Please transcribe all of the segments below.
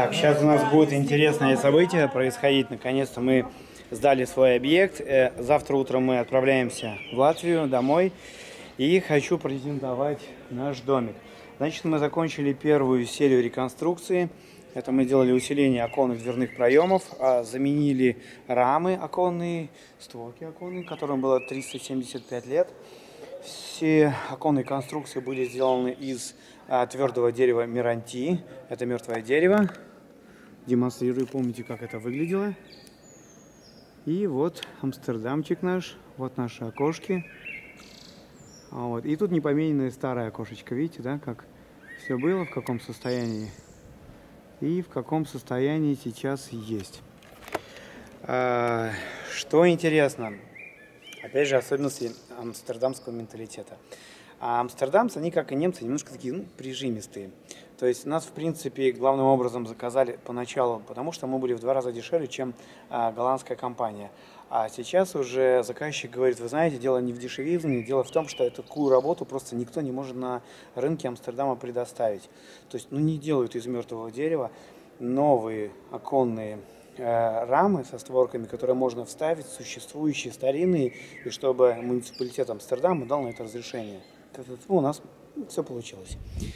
Так, сейчас у нас будет интересное событие происходить. Наконец-то мы сдали свой объект. Завтра утром мы отправляемся в Латвию домой. И хочу презентовать наш домик. Значит, мы закончили первую серию реконструкции. Это мы делали усиление оконных дверных проемов, заменили рамы оконные, створки оконные, которым было 375 лет. Все оконные конструкции были сделаны из твердого дерева Миранти. Это мертвое дерево. Демонстрирую, помните, как это выглядело. И вот Амстердамчик наш. Вот наши окошки. Вот. И тут непомененное старое окошечко. Видите, да, как все было, в каком состоянии. И в каком состоянии сейчас есть. Что интересно. Опять же, особенности амстердамского менталитета. А амстердамцы, они, как и немцы, немножко такие, прижимистые. То есть нас, в принципе, главным образом заказали поначалу, потому что мы были в 2 раза дешевле, чем голландская компания. А сейчас уже заказчик говорит: вы знаете, дело не в дешевизне, дело в том, что такую работу просто никто не может на рынке Амстердама предоставить. То есть, не делают из мертвого дерева новые оконные рамы со створками, которые можно вставить, существующие старинные, и чтобы муниципалитет Амстердама дал на это разрешение. У нас все получилось.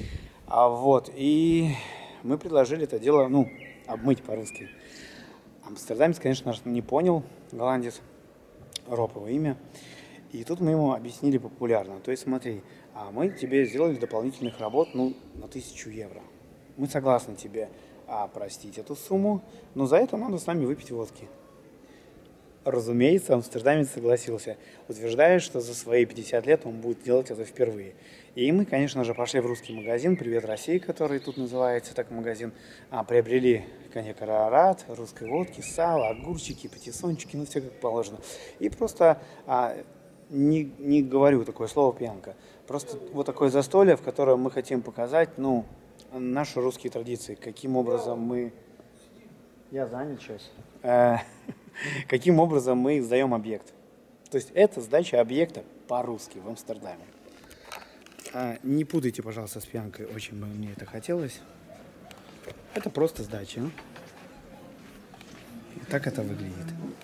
И мы предложили это дело, обмыть по-русски. Амстердамец, конечно, не понял, голландец, Роб его имя. И тут мы ему объяснили популярно. То есть смотри, мы тебе сделали дополнительных работ, на 1000 евро. Мы согласны тебе простить эту сумму, но за это надо с нами выпить водки. Разумеется, амстердамец согласился, утверждая, что за свои 50 лет он будет делать это впервые. И мы, конечно же, пошли в русский магазин «Привет, Россия», который тут называется так магазин, приобрели коньяк «Арарат», русской водки, сало, огурчики, патиссончики, все как положено. И просто не говорю такое слово «пьянка». Просто вот такое застолье, в котором мы хотим показать, наши русские традиции, каким образом мы... Я занят сейчас. Каким образом мы сдаем объект. То есть это сдача объекта по-русски в Амстердаме. Не путайте, пожалуйста, с пьянкой, очень бы мне это хотелось. Это просто сдача. Так это выглядит.